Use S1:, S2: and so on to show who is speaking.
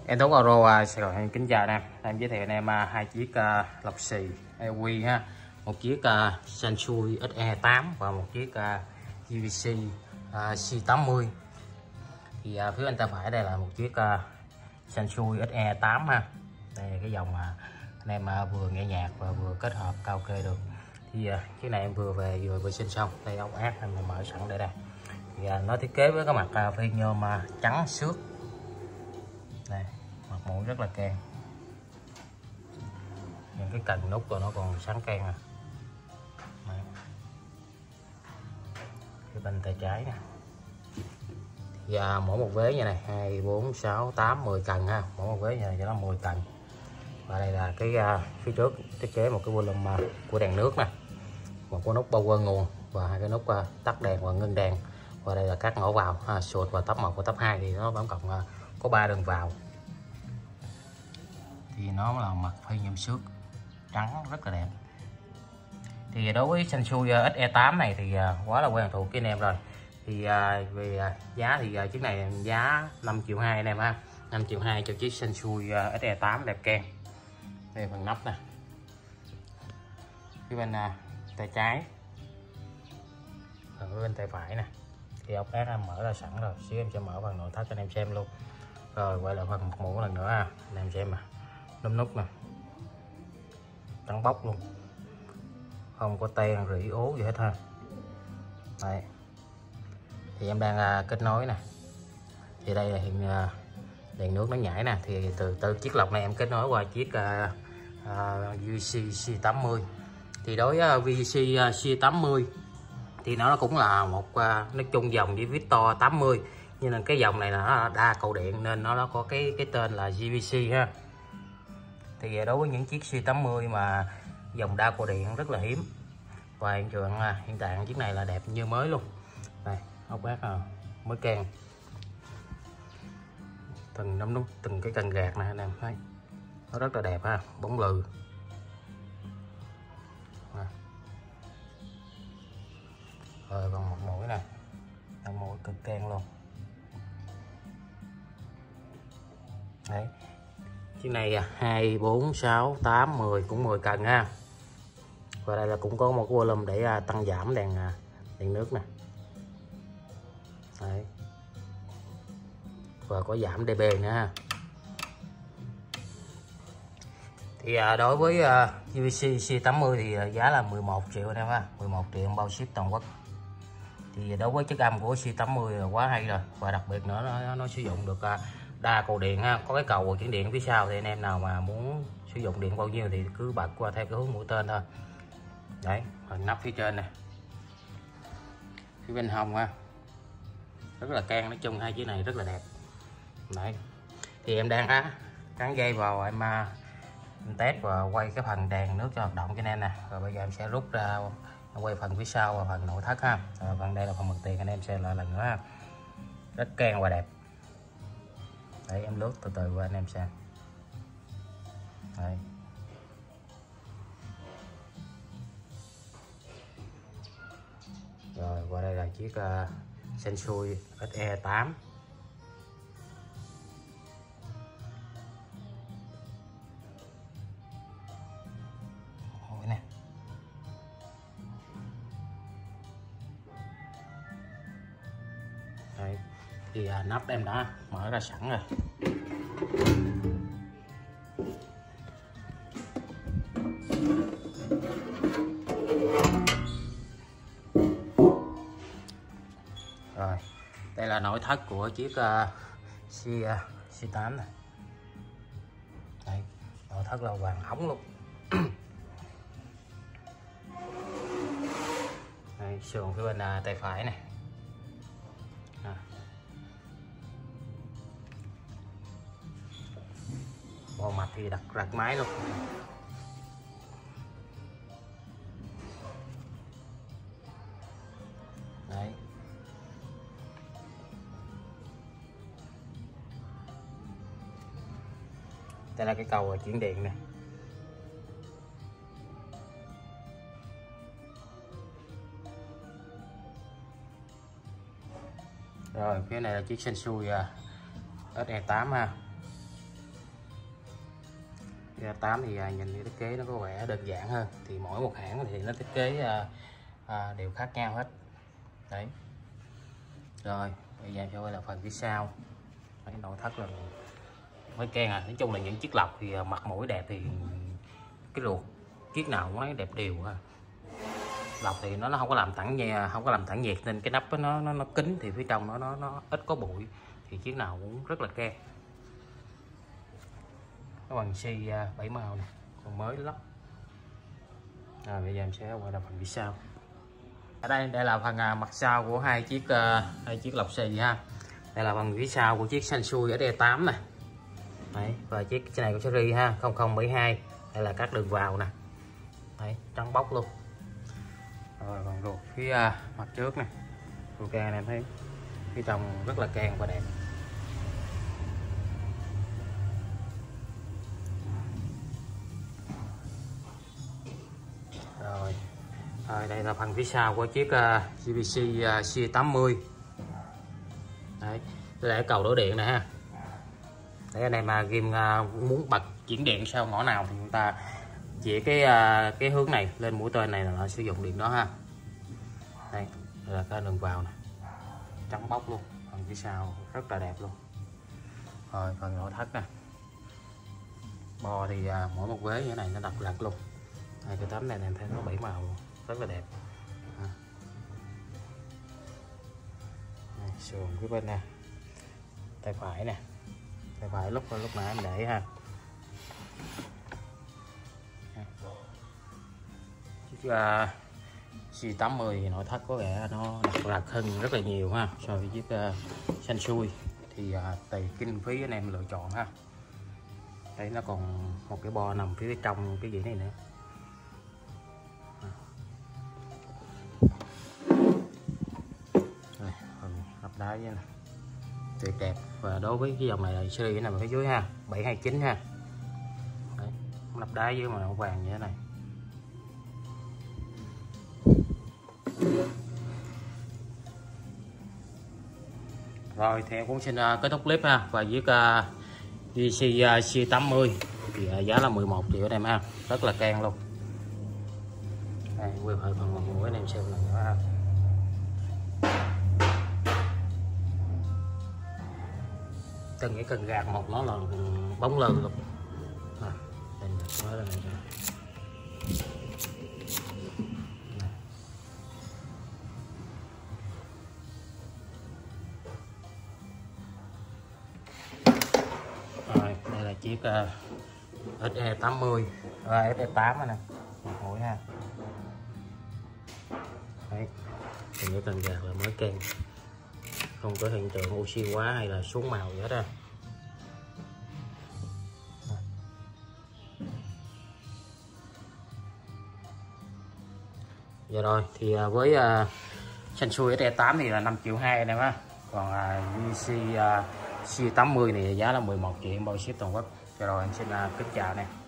S1: Em Tuấn Euro Sài Gòn, em kính chào anh em. Em giới thiệu anh em hai chiếc lọc xì EOI ha, một chiếc Sansui SE8 và một chiếc GVC C80. Thì phía bên tay phải đây là một chiếc Sansui SE8 ha. Đây là cái dòng anh em vừa nghe nhạc và vừa kết hợp karaoke được. Thì chiếc này em vừa về vệ sinh xong. Đây ốc ác em mở sẵn đây. Thì nó thiết kế với cái mặt phi nhôm trắng xước. Đây, mặt mũi rất là keng. Những cái cần nút của nó còn sáng keng à. Cái bên tay trái nè. Thì mỗi một vế như này 2, 4, 6, 8, 10 cần ha. Mỗi một vế như này cho nó 10 cần. Và đây là cái phía trước thiết kế một cái volume của đèn nước nè. Một cái nút power nguồn và hai cái nút tắt đèn và ngưng đèn. Và đây là các ngõ vào, sụt và top 1 và top 2 thì nó tổng cộng có 3 đường vào. Thì nó là mặt phi nhôm xước trắng rất là đẹp. Thì đối với Sansui SE8 này thì quá là quen thuộc với anh em rồi. Thì về giá thì chiếc này giá 5,2 triệu anh em ha. 5,2 triệu cho chiếc Sansui SE8 đẹp keng. Đây phần nắp nè. Phía bên tay trái, ở bên tay phải nè. Thì ốc ác em mở ra sẵn rồi, xíu em sẽ mở phần nội thất cho anh em xem luôn. Rồi quay lại phần mặt mũ lần nữa ha, anh em xem nấm nút nè, trắng bóc luôn, không có ten rỉ ố gì hết ha. Đây thì em đang kết nối nè. Thì đây là hiện đèn nước nó nhảy nè. Thì từ chiếc lọc này em kết nối qua chiếc VGC C80. Thì đối với VGC C80 thì nó cũng là một nói chung dòng với Victor 80, nhưng là cái dòng này là nó đa cầu điện nên nó có cái tên là GVC ha. Thì đối với những chiếc C80 mà dòng đa cầu điện rất là hiếm. Và hiện tại chiếc này là đẹp như mới luôn. Đây ốc ác mới keng, từng nấm nút, từng cái cần gạt này anh em thấy nó rất là đẹp ha, bóng lừ. Rồi còn một mũi này, một mũi cực keng luôn. Đấy, chiếc này 2, 4, 6, 8, 10 cũng 10 cần ha. Và đây là cũng có một cái volume để tăng giảm đèn nước nè. Đấy, và có giảm dB nữa ha. Thì đối với GVC C80 thì giá là 11 triệu anh em ha, 11 triệu bao ship toàn quốc. Thì đối với chất âm của C80 là quá hay rồi, và đặc biệt nữa nó sử dụng được đa cầu điện ha, có cái cầu chuyển điện phía sau. Thì anh em nào mà muốn sử dụng điện bao nhiêu thì cứ bật qua theo cái hướng mũi tên thôi. Đấy, phần nắp phía trên này, phía bên hông ha, rất là keng. Nói chung hai chiếc này rất là đẹp. Đấy, thì em đang gắn dây vào em test và quay cái phần đèn nước cho hoạt động cho anh em nè. Rồi bây giờ em sẽ rút ra quay phần phía sau và phần nội thất ha. Rồi phần đây là phần mặt tiền, anh em xem lại lần nữa ha. Rất keng và đẹp. Đấy, em lướt từ từ qua anh em xem. Đấy. Rồi qua đây là chiếc Sansui SE8. Nè. Đây, thì nắp em đã mở ra sẵn rồi. Rồi, đây là nội thất của chiếc C8 này. Đây, nội thất là vàng ống luôn. Đây, sườn phía bên tay phải này. Bộ mặt thì đặt máy luôn. Đấy. Đây là cái cầu chuyển điện này. Rồi phía này là chiếc Sansui SE8 ha. 8 thì nhìn thiết kế nó có vẻ đơn giản hơn, thì mỗi một hãng thì nó thiết kế đều khác nhau hết đấy. Rồi bây giờ cho quay là phần phía sau. Đấy, nội thất là mới keng nói chung là những chiếc lọc thì mặt mũi đẹp, thì cái ruột chiếc nào cũng thấy đẹp đều ha. Lọc thì nó không có làm tản nhiệt nên cái nắp nó kín, thì phía trong nó ít có bụi, thì chiếc nào cũng rất là keng. Cái bằng xi 7 màu này còn mới lắm. Rồi bây giờ em sẽ quay là phần phía sau. Ở đây là phần mặt sau của hai chiếc lọc xì ha. Đây là phần phía sau của chiếc Sansui SE8 này. Đấy, và chiếc này của series ha 0072. Đây là các đường vào nè. Đấy, trắng bóc luôn. Rồi còn ruột phía mặt trước này, ruột ga này em thấy phía trong rất là keng và đẹp. Rồi đây là phần phía sau của chiếc GPC C80. Đấy, đây là cầu đổ điện này ha. Để anh em ghim muốn bật chuyển điện sau ngõ nào thì chúng ta chỉ cái hướng này lên mũi tên này là nó sử dụng điện đó ha. Đây là cái đường vào này, trắng bóc luôn, phần phía sau rất là đẹp luôn. Rồi phần nội thất nè, bo thì mỗi một vế như thế này nó độc lập luôn. Đây, cái tấm này em thấy nó 7 màu luôn, rất là đẹp. Sườn phía bên nè, tay phải nè, tay phải lúc nãy em để ha. Chiếc C80 thì nội thất có vẻ nó đặc lạc hơn rất là nhiều ha, so với chiếc Sansui. Thì tùy kinh phí anh em lựa chọn ha. Đây nó còn một cái bo nằm phía trong cái gì này nữa. Đây, lắp đá với này tuyệt đẹp. Và đối với cái dòng này là series nằm phía dưới ha, 729 ha. Đấy, lắp đá với màu vàng như thế này. Rồi thì em cũng xin kết thúc clip ha. Và với GPC C80 thì giá là 11 triệu anh em ha, rất là keng luôn. Đây, quay lại phần mặt mũi anh em xem lần nữa ha. Từng cái cần gạt một nó là bóng lừ luôn. Rồi đây là chiếc SE80 SE8 nè, một mũi ha. Đấy, từng cái cần gạt là mới keng, không có hiện tượng oxy hóa hay là xuống màu gì hết á. Giờ rồi thì với Sansui SE8 thì là 5 triệu 2 anh em á. Còn GPC C80 này giá là 11 triệu bao ship toàn quốc. Giờ rồi em xin kính chào nè.